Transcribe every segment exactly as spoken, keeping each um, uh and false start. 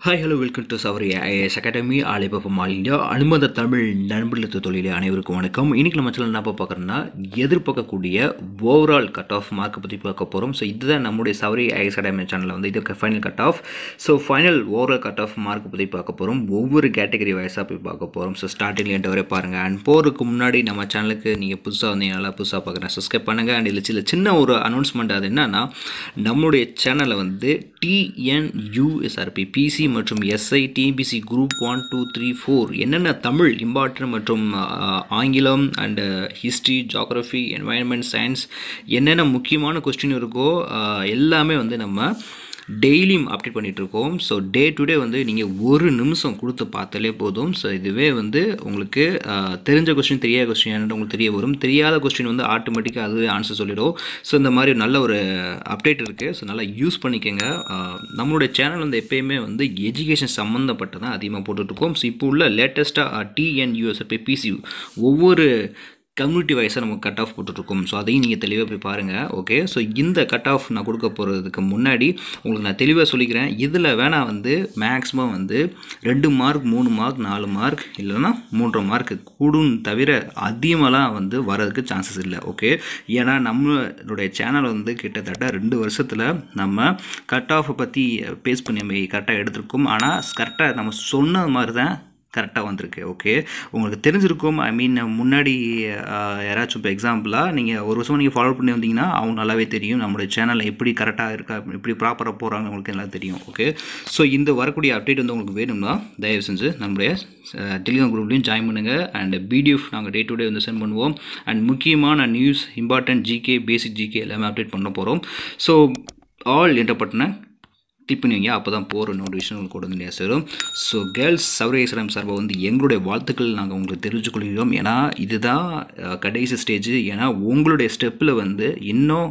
Hi, hello, welcome to Savary I A S Academy. ஆலிபப்பம் all India அனுமத தமிழ் நண்பர்களுக்கு தொழிலே அனைவருக்கும் வணக்கம். இன்னைக்கு நம்ம சேனல் என்ன பார்க்கறோம்னா எதிர்பார்க்கக்கூடிய ஓவரால் கட் ஆஃப் மார்க் பற்றி பார்க்க போகிறோம். ஸோ இதுதான் நம்முடைய சவரி ஐ எஸ் அகாடமி சேனலில் வந்து இதுக்கு final cut off. So final overall cut off mark பற்றி பார்க்க போகிறோம். ஒவ்வொரு கேட்டகரி வைஸாக போய் பார்க்க போகிறோம். ஸோ ஸ்டார்டிங்ல எண்ட் வரை பாருங்கள். அண்ட் போகிறதுக்கு முன்னாடி நம்ம சேனலுக்கு நீங்கள் புதுசாக வந்தீங்க நல்லா புதுசாக பார்க்குறேன் சப்ஸ்கிரைப் பண்ணுங்கள். அண்ட் இதில் சில சின்ன ஒரு அனௌன்ஸ்மெண்ட் அது என்னன்னா நம்மளுடைய சேனலை வந்து T N U S R B P C மற்றும் S I T B C group one two three four என்னென்ன தமிழ் இம்பார்ட்டன்ட் மற்றும் ஆங்கிலம் and history geography environment science என்னென்ன முக்கியமான கொஸ்டின் இருக்கோ எல்லாமே வந்து நம்ம டெய்லியும் அப்டேட் பண்ணிகிட்ருக்கோம். ஸோ டே டு டே வந்து நீங்கள் ஒரு நிமிஷம் கொடுத்து பார்த்தாலே போதும். ஸோ இதுவே வந்து உங்களுக்கு தெரிஞ்ச கொஸ்டின் தெரியாத கொஸ்டின் என்னென்னு உங்களுக்கு தெரிய வரும். தெரியாத கொஸ்டின் வந்து ஆட்டோமேட்டிக்காக அதுவே ஆன்சர் சொல்லிடும். ஸோ இந்த மாதிரி நல்ல ஒரு அப்டேட் இருக்குது. ஸோ நல்லா யூஸ் பண்ணிக்கோங்க. நம்மளுடைய சேனல் வந்து எப்போயுமே வந்து எஜுகேஷன் சம்மந்தப்பட்டதான் அதிகமாக போட்டுட்ருக்கோம். ஸோ இப்போ உள்ள லேட்டஸ்ட்டாக T N U S R B P C ஒவ்வொரு கம்யூனிட்டி வைஸாக நம்ம கட் ஆஃப் போட்டுட்ருக்கோம். ஸோ அதையும் நீங்கள் தெளிவாக போய் பாருங்கள். ஓகே, ஸோ இந்த கட் ஆஃப் நான் கொடுக்க போகிறதுக்கு முன்னாடி உங்களுக்கு நான் தெளிவாக சொல்லிக்கிறேன். இதில் வேணால் வந்து மேக்ஸிமம் வந்து ரெண்டு மார்க் மூணு மார்க் நாலு மார்க் இல்லைன்னா மூன்றரை மார்க் கூடும் தவிர அதிகமாகலாம் வந்து வரதுக்கு சான்சஸ் இல்லை. ஓகே, ஏன்னா நம்மளுடைய சேனல் வந்து கிட்டத்தட்ட ரெண்டு வருஷத்தில் நம்ம கட் ஆஃபை பற்றி பேஸ் பண்ணி நம்ம கரெக்டாக எடுத்திருக்கோம். ஆனால் கரெக்டாக நம்ம சொன்ன மாதிரி தான் கரெக்டாக வந்திருக்கு. ஓகே, உங்களுக்கு தெரிஞ்சிருக்கும். ஐ மீன் முன்னாடி யாராச்சும் இப்போ எக்ஸாம்பிளாக நீங்கள் ஒரு வருஷம் நீங்கள் ஃபாலோ பண்ணி வந்தீங்கன்னா அவங்க நல்லாவே தெரியும் நம்மளுடைய சேனலில் எப்படி கரெக்டாக இருக்கா எப்படி ப்ராப்பராக போகிறாங்க உங்களுக்கு நல்லா தெரியும். ஓகே, ஸோ இந்த வரக்கூடிய அப்டேட் வந்து உங்களுக்கு வேணும்னா தயவு செஞ்சு நம்மளுடைய டெலிகிராம் குரூப்லேயும் ஜாயின் பண்ணுங்கள். அண்ட் பிடிஎஃப் நாங்கள் டே டு டே வந்து சென்ட் பண்ணுவோம். அண்ட் முக்கியமான news important GK basic GK எல்லாமே அப்டேட் பண்ண போகிறோம். ஸோ ஆல் என்ற பட்டனை கிளிக் பண்ணுவீங்க. அப்போ தான் போகிற நோட்டிஃபிகேஷன் உங்களுக்கு கொண்டு வந்து சேரும். ஸோ கேர்ள்ஸ் சவரி ஐஸ்லாம் சார்பாக வந்து எங்களுடைய வாழ்த்துக்கள் நாங்கள் உங்களுக்கு தெரிவித்துக்கொள்கிறோம். ஏன்னா இதுதான் கடைசி ஸ்டேஜ். ஏன்னா உங்களுடைய ஸ்டெப்பில் வந்து இன்னும்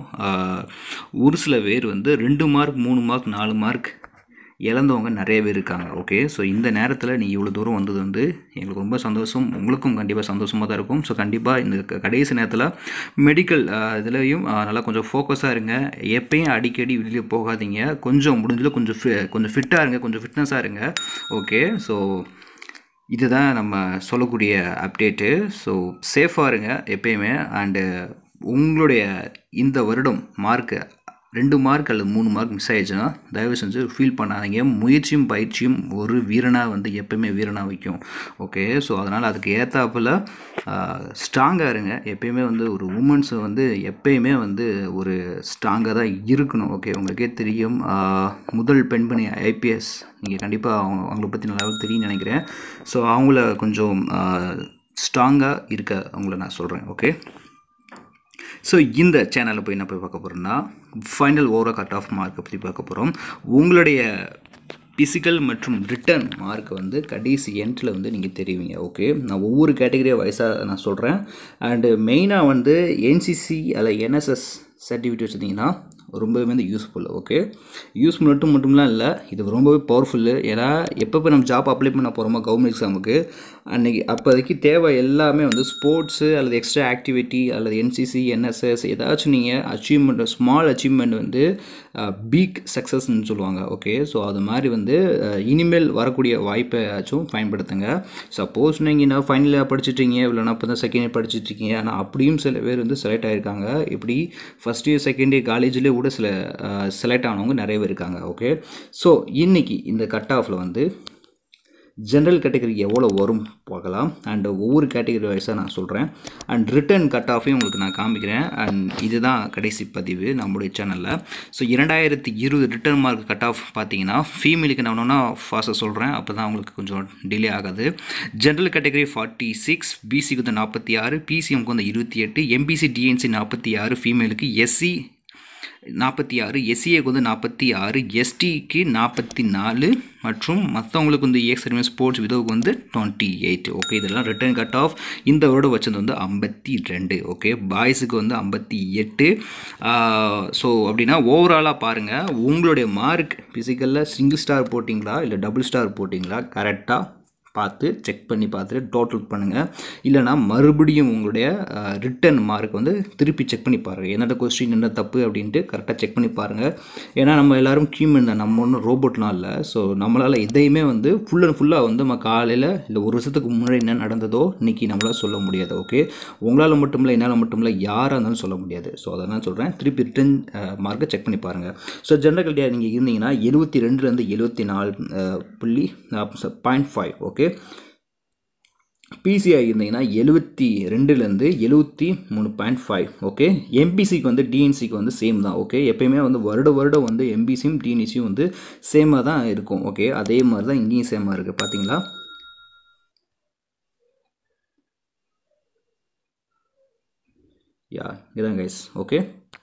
ஒரு சில பேர் வந்து ரெண்டு மார்க் மூணு மார்க் நாலு மார்க் இழந்தவங்க நிறைய பேர் இருக்காங்க. ஓகே, ஸோ இந்த நேரத்தில் நீங்கள் இவ்வளோ தூரம் வந்தது வந்து எங்களுக்கு ரொம்ப சந்தோஷம். உங்களுக்கும் கண்டிப்பாக சந்தோஷமாக தான் இருக்கும். ஸோ கண்டிப்பாக இந்த கடைசி நேரத்தில் மெடிக்கல் இதுலேயும் நல்லா கொஞ்சம் ஃபோக்கஸாக இருங்க. எப்பயும் அடிக்கடி வெளியே போகாதீங்க. கொஞ்சம் முடிஞ்சதில் கொஞ்சம் கொஞ்சம் ஃபிட்டாக இருங்க, கொஞ்சம் ஃபிட்னஸாக இருங்க. ஓகே, ஸோ இதுதான் நம்ம சொல்லக்கூடிய அப்டேட்டு. ஸோ சேஃபாக இருங்க எப்பயுமே. அண்டு உங்களுடைய இந்த வருடம் மார்க்கு ரெண்டு மார்க் அல்லது மூணு மார்க் மிஸ் ஆகிடுச்சுன்னா தயவு செஞ்சு ஃபீல் பண்ணாதீங்க. முயற்சியும் பயிற்சியும் ஒரு வீரனாக வந்து எப்போயுமே வீரனாக வைக்கும். ஓகே, ஸோ அதனால் அதுக்கு ஏற்றாப்பில் ஸ்ட்ராங்காக இருங்க. எப்பயுமே வந்து ஒரு உமன்ஸை வந்து எப்பயுமே வந்து ஒரு ஸ்ட்ராங்காக தான் இருக்கணும். ஓகே, உங்களுக்கே தெரியும் முதல் பெண்மணி ஐபிஎஸ் நீங்கள் கண்டிப்பாக அவங்க அவங்கள பற்றி நல்லா தெரியும்னு நினைக்கிறேன். ஸோ அவங்கள கொஞ்சம் ஸ்ட்ராங்காக இருக்க அவங்கள நான் சொல்கிறேன். ஓகே, ஸோ இந்த சேனலில் போய் என்ன போய் பார்க்க போகிறோம்னா ஃபைனல் ஓவரால் கட் ஆஃப் மார்க்கை பற்றி பார்க்க போகிறோம். உங்களுடைய பிசிக்கல் மற்றும் ரிட்டன் மார்க்கை வந்து கடைசி எண்டில் வந்து நீங்கள் தெரிவிங்க. ஓகே, நான் ஒவ்வொரு கேட்டகரியாக வயசாக நான் சொல்கிறேன். அண்டு மெயினாக வந்து என்சிசி அல்ல என்எஸ்எஸ் சர்டிஃபிகேட் வச்சுருந்தீங்கன்னா ரொம்பவே வந்து யூஸ்ஃபுல். ஓகே, யூஸ்ஃபுல் மட்டும் மட்டும்லாம் இல்லை, இது ரொம்பவே பவர்ஃபுல்லு. ஏன்னா எப்போ நம்ம ஜாப் அப்ளை பண்ண போகிறோமோ கவர்மெண்ட் எக்ஸாமுக்கு அன்றைக்கி அப்போதைக்கு தேவை எல்லாமே வந்து ஸ்போர்ட்ஸு அல்லது எக்ஸ்ட்ரா ஆக்டிவிட்டி அல்லது என்சிசி என்எஸ்எஸ் ஏதாச்சும் நீங்கள் அச்சீவ்மெண்ட் ஸ்மால் அச்சீவ்மெண்ட் வந்து பிக் சக்ஸஸ்ன்னு சொல்லுவாங்க. ஓகே, ஸோ அது மாதிரி வந்து இனிமேல் வரக்கூடிய வாய்ப்பையாச்சும் பயன்படுத்துங்க. சப்போஸ் நீங்கள் என்ன ஃபைனல் இயர் படிச்சுட்ருக்கீங்க இல்லைனா இப்போ தான் செகண்ட் இயர் படிச்சுட்ருக்கீங்க. ஆனால் அப்படியும் சில பேர் வந்து செலக்ட் ஆகிருக்காங்க. இப்படி ஃபஸ்ட் இயர் செகண்ட் இயர் காலேஜ்லேயே கூட சில செலக்ட் ஆனவங்க நிறைய பேர் இருக்காங்க. ஓகே, ஸோ இன்றைக்கி இந்த கட் ஆஃபில் வந்து ஜென்ரல் கேட்டகரி எவ்வளோ வரும் பார்க்கலாம். அண்ட் ஒவ்வொரு கேட்டகரி வைஸாக நான் சொல்கிறேன். அண்ட் ரிட்டன் கட் ஆஃபையும் உங்களுக்கு நான் காமிக்கிறேன். அண்ட் இதுதான் கடைசி பதிவு நம்முடைய சேனலில். ஸோ இரண்டாயிரத்தி இருபது ரிட்டன் மார்க் கட் ஆஃப் பார்த்தீங்கன்னா ஃபீமேலுக்கு நான் ஒன்றா ஃபாஸ்ட்டாக சொல்கிறேன், அப்போ தான் உங்களுக்கு கொஞ்சம் டிலே ஆகாது. ஜென்ரல் கேட்டகரி ஃபார்ட்டி சிக்ஸ் பிசிக்கு வந்து நாற்பத்தி ஆறு பிசிஎம்க்கு வந்து இருபத்தி எட்டு எம்பிசி டிஎன்சி நாற்பத்தி ஆறு ஃபீமேலுக்கு எஸ்சி நாற்பத்தி ஆறு எஸ்சிஏக்கு வந்து நாற்பத்தி ஆறு எஸ்டிக்கு நாற்பத்தி நாலு மற்றும் மற்றவங்களுக்கு வந்து எக்ஸ் சர்வீஸ் ஸ்போர்ட்ஸ் விதவுக்கு வந்து டுவெண்ட்டி எயிட். ஓகே, இதெல்லாம் ரிட்டர்ன் கட் ஆஃப். இந்த வருடம் வச்சது வந்து ஐம்பத்தி ரெண்டு. ஓகே, பாய்ஸுக்கு வந்து ஐம்பத்தி எட்டு. ஸோ அப்படின்னா ஓவராலாக பாருங்கள் உங்களுடைய மார்க் ஃபிசிக்கலில் சிங்கிள் ஸ்டார் போட்டிங்களா இல்லை டபுள் ஸ்டார் போட்டிங்களா கரெக்டாக பார்த்து செக் பண்ணி பார்த்துட்டு டோட்டல் பண்ணுங்கள். இல்லைனா மறுபடியும் உங்களுடைய ரிட்டன் மார்க் வந்து திருப்பி செக் பண்ணி பாருங்கள். என்னென்ன கொஸ்டின் என்ன தப்பு அப்படின்ட்டு கரெக்டாக செக் பண்ணி பாருங்கள். ஏன்னா நம்ம எல்லோரும் ஹியூமன் தான், நம்ம ஒன்றும் ரோபோட்லாம் இல்லை. ஸோ நம்மளால் இதையுமே வந்து ஃபுல் அண்ட் ஃபுல்லாக வந்து நம்ம காலையில் இல்லை ஒரு வருஷத்துக்கு முன்னாடி என்ன நடந்ததோ இன்றைக்கி நம்மளால் சொல்ல முடியாது. ஓகே, உங்களால் மட்டும் இல்லை, என்னால் மட்டும் இல்லை, யாராக இருந்தாலும் சொல்ல முடியாது. ஸோ அதை நான் சொல்கிறேன், திருப்பி ரிட்டன் மார்க்கை செக் பண்ணி பாருங்கள். ஸோ ஜென்ரல் கில்டியாக நீங்கள் இருந்தீங்கன்னா எழுபத்தி ரெண்டுலேருந்து எழுபத்தி நாலு புள்ளி பாயிண்ட் ஃபைவ். ஓகே, பிசிஐ இருந்தீங்கன்னா எழுபத்தி ரெண்டுலேருந்து எழுபத்தி மூணு பாயிண்ட் ஃபைவ். ஓகே, எம்பிசிக்கு வந்து டிஎன்சிக்கு வந்து சேம் தான். ஓகே, எப்பயுமே வந்து வருட வருடம் வந்து எம்பிசியும் டிஎன்சியும் வந்து சேமாக தான் இருக்கும். ஓகே, அதே மாதிரி தான் இங்கேயும் சேமாக இருக்குது. பார்த்தீங்களா? யா இதான் கைஸ். ஓகே,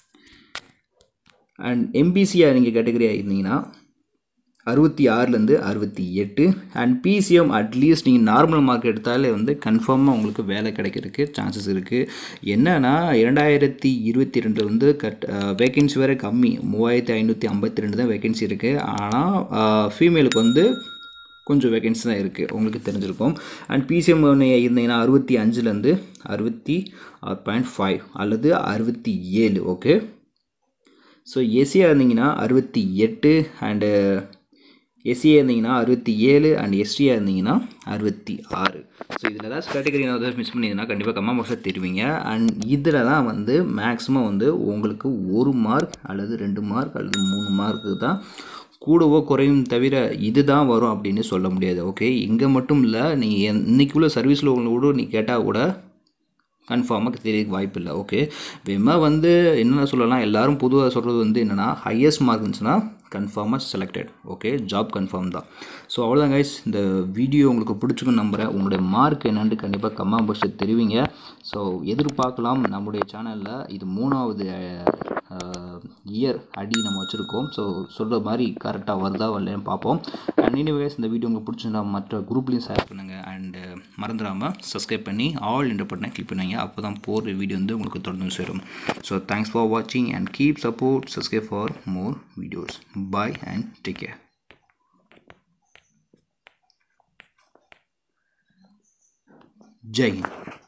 அண்ட் எம்பிசியாக நீங்கள் கேட்டகரியாக இருந்தீங்கன்னா அறுபத்தி ஆறுலேருந்து அறுபத்தி எட்டு. அண்ட் பிசிஎம் அட்லீஸ்ட் நீங்கள் நார்மல் மார்க் எடுத்தாலே வந்து கன்ஃபார்மாக உங்களுக்கு வேலை கிடைக்கிறதுக்கு சான்சஸ் இருக்குது. என்னன்னா இரண்டாயிரத்தி இருபத்தி ரெண்டு வந்து கட் வேக்கன்சி வேறு கம்மி, மூவாயிரத்தி ஐநூற்றி ஐம்பத்தி ரெண்டு தான் வேக்கன்சி இருக்குது. ஆனால் ஃபீமேலுக்கு வந்து கொஞ்சம் வேக்கன்சி தான் இருக்குது, உங்களுக்கு தெரிஞ்சிருக்கும். அண்ட் பிசிஎம் இருந்தீங்கன்னா அறுபத்தி அஞ்சுலேருந்து அறுபத்தி ஆறு பாயிண்ட் ஃபைவ் அல்லது அறுபத்தி ஏழு. ஓகே, ஸோ எஸ்சியாக இருந்தீங்கன்னா அறுபத்தி எட்டு, அண்டு எஸ்சியாக இருந்தீங்கன்னா அறுபத்தி ஏழு, அண்ட் எஸ்டியாக இருந்தீங்கன்னா அறுபத்தி ஆறு. ஸோ இதில் ஏதாச்சும் கேட்டகரி ஏதாவது மிஸ் பண்ணிங்கன்னா கண்டிப்பாக கம்மா மார்க்ஸாக தெரிவிங்க. அண்ட் இதில் தான் வந்து மேக்ஸிமம் வந்து உங்களுக்கு ஒரு மார்க் அல்லது ரெண்டு மார்க் அல்லது மூணு மார்க்கு தான் கூடவோ குறையும் தவிர இது தான் வரும் அப்படின்னு சொல்ல முடியாது. ஓகே, இங்கே மட்டும் இல்லை, நீங்கள் இன்றைக்குள்ள சர்வீஸில் உங்களோட நீ கேட்டால் கூட கன்ஃபார்மாக தெரியறதுக்கு வாய்ப்பு இல்லை. ஓகே, வேமா வந்து என்னென்ன சொல்லலாம், எல்லோரும் பொதுவாக சொல்கிறது வந்து என்னென்னா ஹையஸ்ட் மார்க் இருந்துச்சுன்னா கன்ஃபார்மாக செலக்டட். ஓகே, ஜாப் கன்ஃபார்ம் தான். ஸோ அவ்வளோதான் கைஸ், இந்த வீடியோ உங்களுக்கு பிடிச்சிக்குன்னு நம்புகிறேன். உங்களுடைய மார்க் என்னென்னு கண்டிப்பாக கமெண்ட் பாக்ஸில் தெரிவிங்க. ஸோ எதிர்பார்க்கலாம் நம்முடைய சேனலில் இது மூணாவது இயர் அடி நம்ம வச்சுருக்கோம். ஸோ சொல்கிற மாதிரி கரெக்டாக வருதா வரலன்னு பார்ப்போம். அண்ட் எனிவேஸ் இந்த வீடியோ உங்களுக்கு பிடிச்சிருந்தா மற்ற குரூப்லேயும் ஷேர் பண்ணுங்கள். அண்டு மறந்துடாமல் சப்ஸ்கிரைப் பண்ணி ஆல் என்ற பட்டனை கிளிக் பண்ணுங்க. அப்போ தான் போகிற வீடியோ வந்து உங்களுக்கு தொடர்ந்து சேரும். ஸோ தேங்க்ஸ் ஃபார் வாட்சிங் and keep support. Subscribe for more videos. Bye and take care. Jai Hind.